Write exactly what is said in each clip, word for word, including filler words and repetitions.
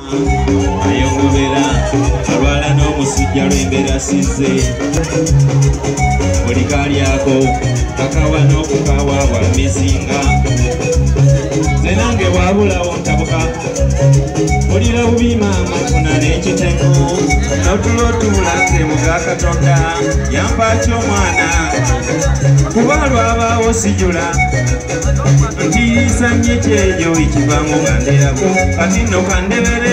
ayongobera alwala n'omusujja lw'embeera sizze buli kalyako kakawa n'okukawa bwa mizinga ze nange bwabulawo ntabuka bulira bubiima amafuna n'ekitengo n'otulo otubulanze muga Katonda yampaki omwana kuba lwabaawo sijula ntiisanye kyejo ekivangu nga nderako kati nno kandebere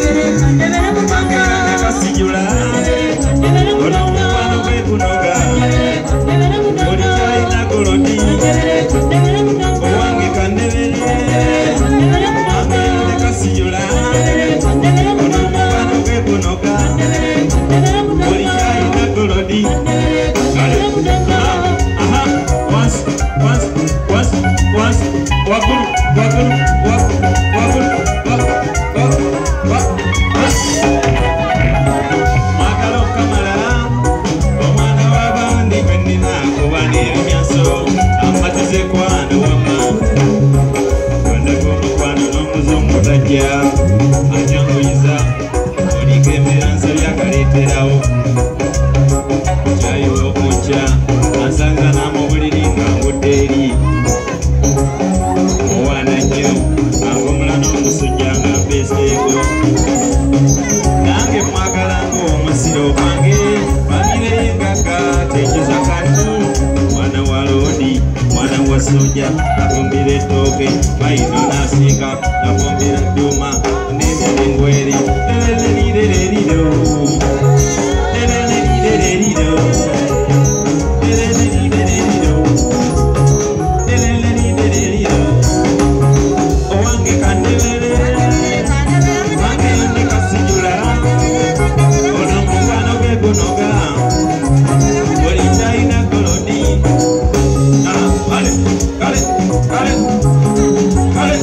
kasijula olw'omukwano gwekunoga oli kyalina golodi owange kandebere amende kasijula olw'omukwano gwekunoga oli kyalina golodi once once once once wakulu wakulu wakulu wakulu mwagala okamala omwana w'abandi benina kubana ebinyaso amatize kwano wama kwandaga omukwano n'omuze omutajja anyanguyiza oliko embeera nsabye akaleeterawo kyayiwa okunkya ansanga n'amubuliri nga ngudde eri owana nnyo angomula n'omusujja nga mpeeseeko nange mwagala ng'omusiro gwange bamireyengaga tenjuza kantu mwana wa loodi mwana wa soja afumbira ettooke bayino n'asiika afumbira dduma n'ebyalengweri lelelerireleriro lelelerireleriro Got it, got it, got it.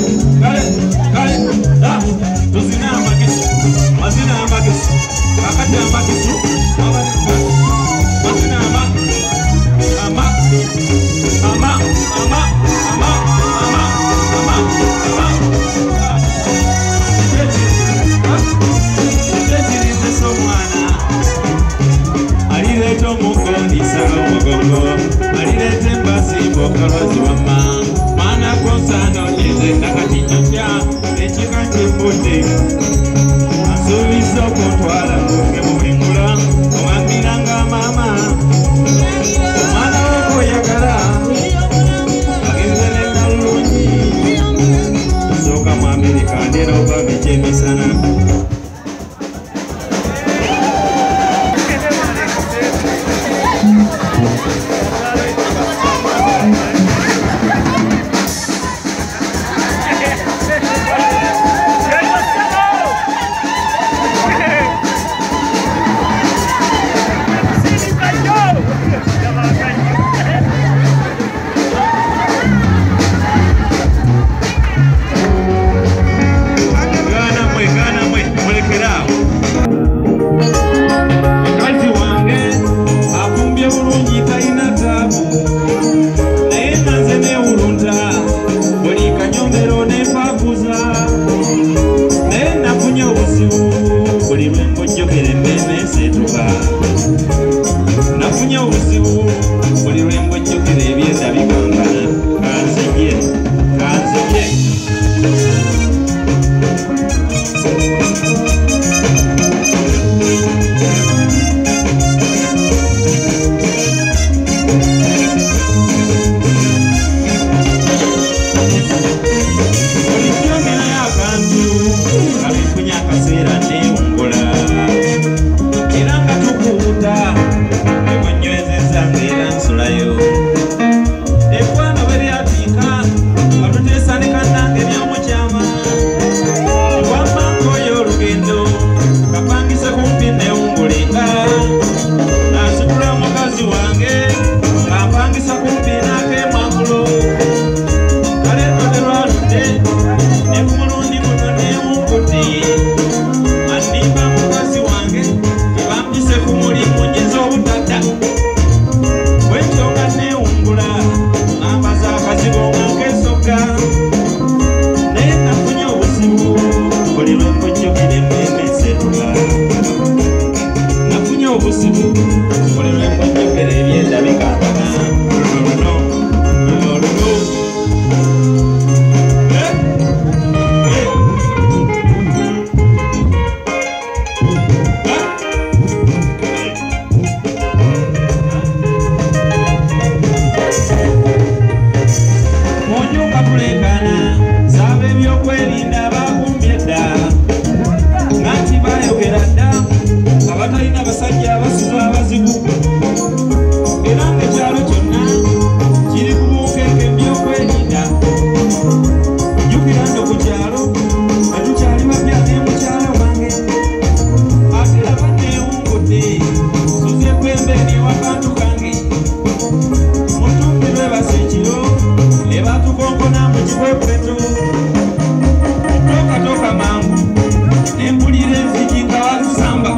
jjukira emmeeme esetuka nafunye obusibu buli lwe mujjukira ebyendabikangana luno luno luno abasajja abasuza abazigu era ng'ekyalo kyonna kiri ku bunkenke by'okwerinda jjukira nno ku kyalo tetukyali bapya ne mukyala wange ate laba neewungudde suzeeko embeera ewakantu kange mutumbi lwebasa ekiro ne batukonkona mu kibwekweto tookatooka mangu ne mpulira enzigi nga wazisamba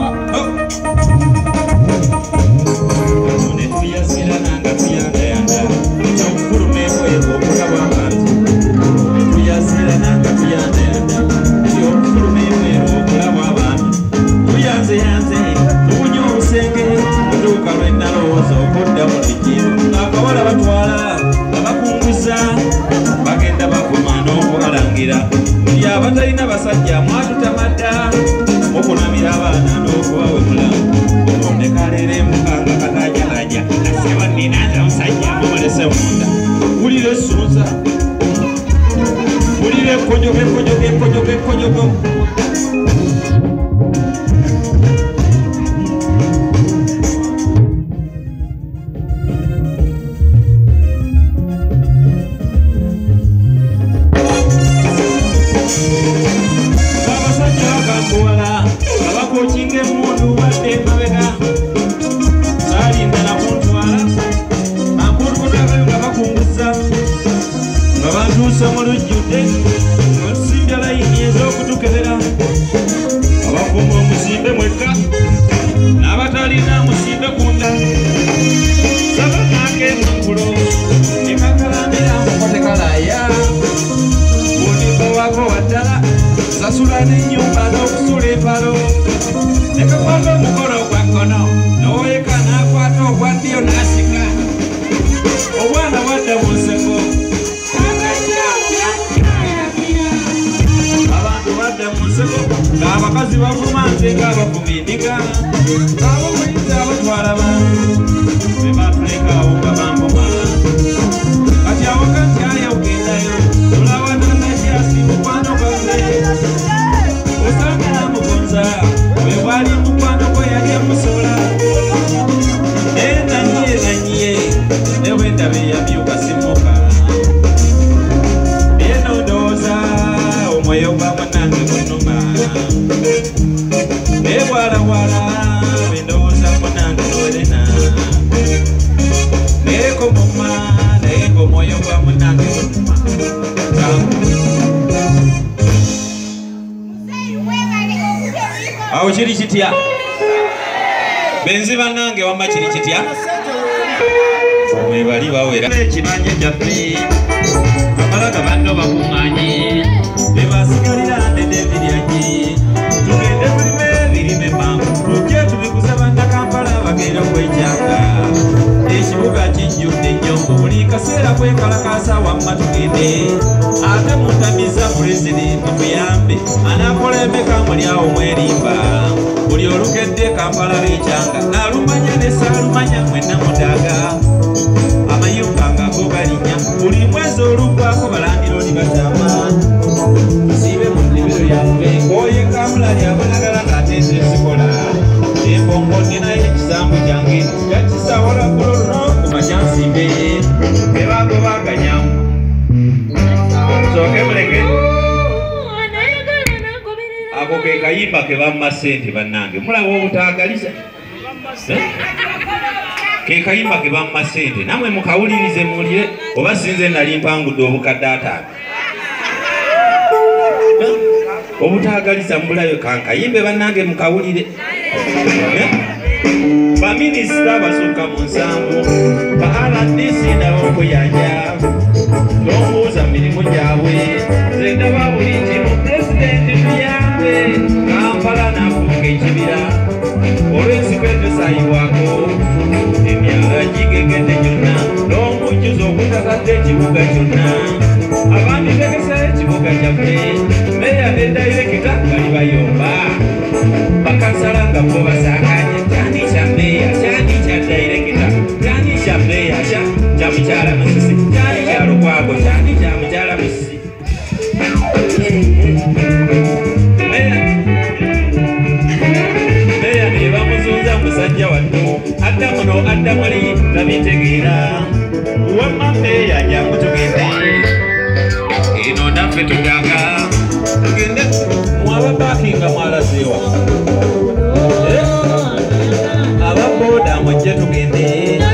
akawala batwala abakunguza bagenda bakoma n'okubalangira buli abatalina basajja mwatutamadda okunamira abaana n'okubawemula omudekaleera emukanga katajalajja aseba ninaza omusajja mumulese munda wulira essunza wulira ekkonyogo ekkonyogo ekkonyogo ekkonyogo abafumba omusimbe mwekka n'abatalina musimbe kunda sabanake munkulo nekakalambira mukotekalaya bunibo wako waddala sasula n'ennyumba n'okusula empalo nekakwata omukolo gwakkono n'oweka n'akwata ogwa ddyo n'asika obwana bwadda mu nseko ng'abakazi bavuma nze ng'abavuma endiga ng'abamuyinza abatwala bantu be batulekaawo nga bambuma kati awaka nti aya ogendayo tulawatanajasi mukwano gwange osanga namugonza bwe bwali mukwano gwe yali amusola naye nanyiye nanyiye ne bwe ndaba eyamyuka simuka naye nondowooza omwoyo gwa munange gunuma naye bwalawala bendowooza munange nowerena naye komuma naye ng'omwoyo gwa munange gunuma awo kiri kitya benzi bannange wamma kiri kitya mwebali bawera ekibanja kyaffe abalaga banno bakuŋŋaanye bebasigalira ndedebiryanyi tugende tulime ebirime mangu tujje tubiguza bannakampala bagenda okwekyanga ekibuga kijjudde ennyongo buli kaseera kwekalakaasa wamma tugende ate muntamiza pulezidenti muyambe anaakola emeka muli awo mwerimba buli olukedde kampala beekyanga naalumanya ne saalumanya mwenna mudaaga amayumba nga go galinnya buli mwezi oluggwako balandira oli batama tusiibe mu nnimiro yaffe ng'oye kamulali abanagala ng'ateesa esikola embongo ninayo ekisambu kyange yakisawala kulolno ku makyansimbe ebago baganyamu sooke muleke ako ke kayimba ke bamma ssente bannange mulaba obutaagaliza ke kayimba ke bamma ssente namwe mukawulirize mulire oba sinze nali mpangudde obukadde ataano obutaagaliza mbulayo kankayimbe bannange mukawulire baminisita basukka mu nsanvu ba R D C nabo okuyanja n'omubuuza mirimu gyabwe nze ndaba buli nti mu pulezidenti tuyambe ekibuga kyonna abandi tegesa ekibuga kyaffe meya ne dayirekita bali bayomba bakansala nga bo basanganye kyani kya meya kyani kya dayirekita kyani kya meya kya mukyala Musisi kyani kya Lukwago kyani kya mukyala Musisi meya ne bamuzunza musajja wattu adda muno adda muli tabitegeera wamma meya jangu tugende eno naffe tuganga tugende mwaba pakinga mwalazeewa ababoda mujje tugende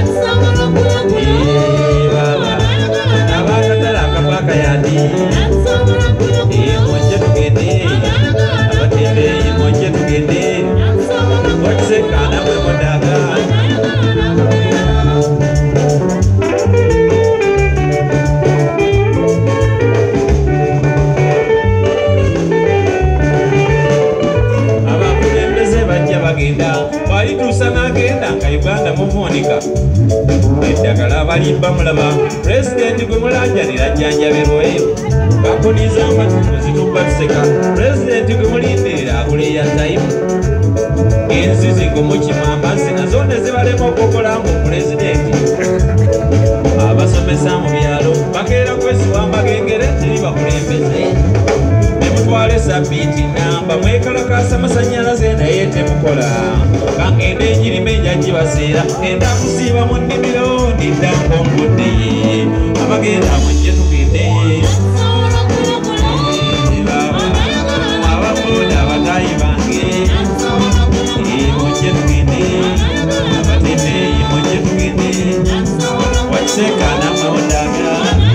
abakatala akapaka yandi mujje tugende abatembeeyi mujje tugende wakisekana bwe mudaga balituusa n'agenda nga Uganda muvuunika eddagala balimba mulaba pulezidenti gwe mulanjanira ajjanjabirweyo bakuniza amatu muzitubba tuseka pulezidenti gwe mulindirira akuleya zayimu enzizi gwe mukima amazzi nazo ne zibalema okukola mu pulezidenti abasomesa mu byalo bakeera kwesiwa mbagengere teri bakulembeze nemutwale sabbiiti namba mwekalakasa masanyalaze naye temukola kangende enjirima enjagibaseera enda kusiiba mu nnimiro ndiddanko nkuddeyi abagenda mujje tugende ababoda abatayi bange mujje tugende abatembeeyi mujje tugende wakisekana mawodaga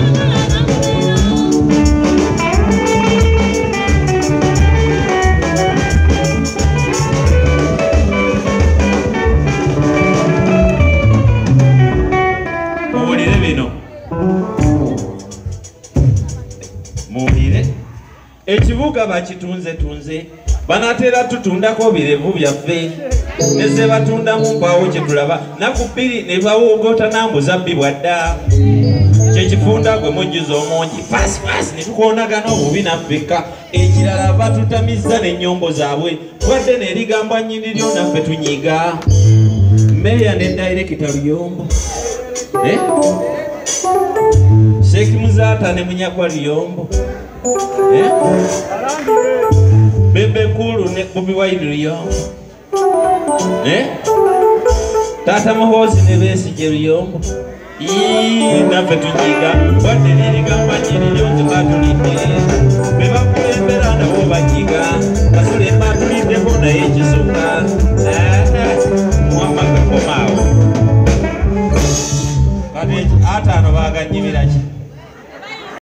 ekibuga bakitunze tunze banateera tutundako birevu byaffe neze batundamu mpaawo kyetulaba naku bbiri ne bawoogota nambuza bwadda kyekifunda gwe mujjuza omungi fasifasi ne tukoonagana obubi naffeka ekirala batutamiza n'ennyombo zaabwe twadde n'erigamba nnyini lyo naffe tunyiga meya ne dayirekita Luyombo Sheikh Muzata ne munyakwa Luyombo Bebe Kulu ne Bobi Wine Luyombo Tata Muhoozi ne Besigye Luyombo naffe tunyiga wadde n'erigamba nnyini lyo nze batulidde